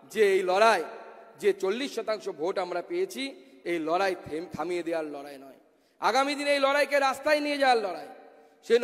যে এই লড়াই, যে 40% ভোট আমরা পেয়েছি, এই লড়াই থামিয়ে দেওয়ার লড়াই নয়, আগামী দিনে এই লড়াইকে রাস্তায় নিয়ে যাওয়ার লড়াই। সেজন্য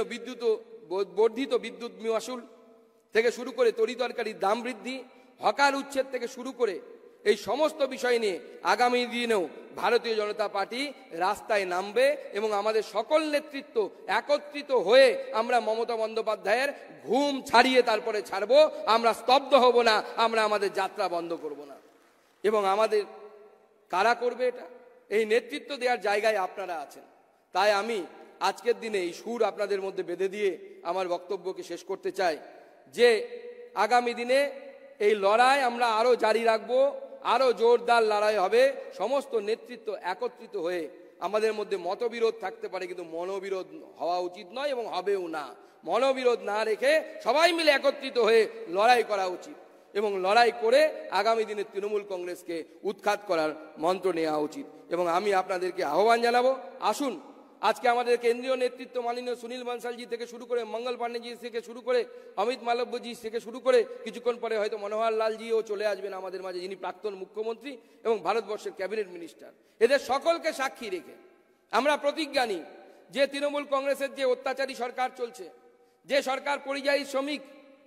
বর্ধিত বিদ্যুৎ মাশুল থেকে শুরু করে তরিতরকারির দাম বৃদ্ধি, হকার উচ্ছেদ থেকে শুরু করে এই সমস্ত বিষয় নিয়ে আগামী দিনেও ভারতীয় জনতা পার্টি রাস্তায় নামবে এবং আমাদের সকল নেতৃত্ব একত্রিত হয়ে আমরা মমতা বন্দ্যোপাধ্যায়ের ঘুম ছাড়িয়ে তারপরে ছাড়বো। আমরা স্তব্ধ হব না, আমরা আমাদের যাত্রা বন্ধ করব না। এবং আমাদের কারা করবে এটা? এই নেতৃত্ব দেওয়ার জায়গায় আপনারা আছেন। তাই আমি আজকের দিনে এই সুর আপনাদের মধ্যে বেঁধে দিয়ে আমার বক্তব্যকে শেষ করতে চাই যে আগামী দিনে এই লড়াই আমরা আরো জারি রাখবো, আরো জোরদার লড়াই হবে। সমস্ত নেতৃত্ব একত্রিত হয়ে, আমাদের মধ্যে মতবিরোধ থাকতে পারে কিন্তু মনোবিরোধ হওয়া উচিত নয় এবং হবেও না। মনোবিরোধ না রেখে সবাই মিলে একত্রিত হয়ে লড়াই করা উচিত এবং লড়াই করে আগামী দিনে তৃণমূল কংগ্রেসকে উৎখাত করার মন্ত্র নেওয়া উচিত। এবং আমি আপনাদেরকে আহ্বান জানাবো, আসুন আজকে আমাদের কেন্দ্রীয় নেতৃত্ব মাননীয় সুনীল বানসালজি থেকে শুরু করে, মঙ্গল পাণ্ডেজি থেকে শুরু করে, অমিত মালব্যজি থেকে শুরু করে, কিছুক্ষণ পরে হয়তো মনোহর লালজিও চলে আসবেন আমাদের মাঝে, যিনি প্রাক্তন মুখ্যমন্ত্রী এবং ভারতবর্ষের ক্যাবিনেট মিনিস্টার। এদের সকলকে সাক্ষী রেখে আমরা প্রতিজ্ঞা নিই যে তৃণমূল কংগ্রেসের যে অত্যাচারী সরকার চলছে, যে সরকার পরিযায়ী শ্রমিক,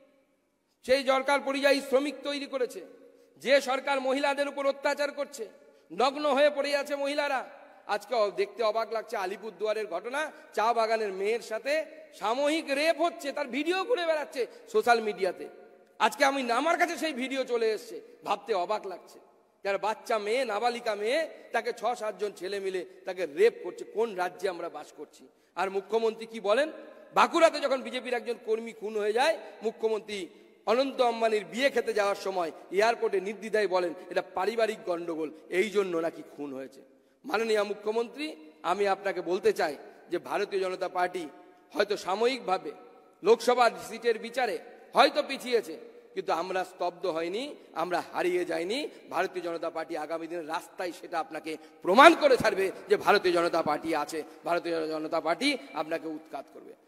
সেই সরকার পরিযায়ী শ্রমিক তৈরি করেছে, যে সরকার মহিলাদের উপর অত্যাচার করছে, নগ্ন হয়ে পড়ে আছে মহিলারা। আজকে দেখতে অবাক লাগছে আলিপুরদুয়ারের ঘটনা, চা বাগানের মেয়ের সাথে সাময়িক রেপ হচ্ছে, তার ভিডিও ঘুরে বেড়াচ্ছে সোশ্যাল মিডিয়াতে। আজকে আমার কাছে সেই ভিডিও চলে এসছে, ভাবতে অবাক লাগছে। যার বাচ্চা মেয়ে, নাবালিকা মেয়ে, তাকে 6-7 জন ছেলে মিলে তাকে রেপ করছে। কোন রাজ্যে আমরা বাস করছি? আর মুখ্যমন্ত্রী কি বলেন? বাঁকুড়াতে যখন বিজেপির একজন কর্মী খুন হয়ে যায়, মুখ্যমন্ত্রী অনন্ত আম্বানির বিয়ে খেতে যাওয়ার সময় এয়ারপোর্টে নির্দ্বিধায় বলেন এটা পারিবারিক গন্ডগোল, এই জন্য নাকি খুন হয়েছে। মাননীয় মুখ্যমন্ত্রী, আমি আপনাকে বলতে চাই যে ভারতীয় জনতা পার্টি হয়তো সাময়িকভাবে লোকসভার সিটের বিচারে হয়তো পিছিয়েছে, কিন্তু আমরা স্তব্ধ হয়নি, আমরা হারিয়ে যাইনি। ভারতীয় জনতা পার্টি আগামী দিনের রাস্তায় সেটা আপনাকে প্রমাণ করে ছাড়বে যে ভারতীয় জনতা পার্টি আছে, ভারতীয় জনতা পার্টি আপনাকে উৎখাত করবে।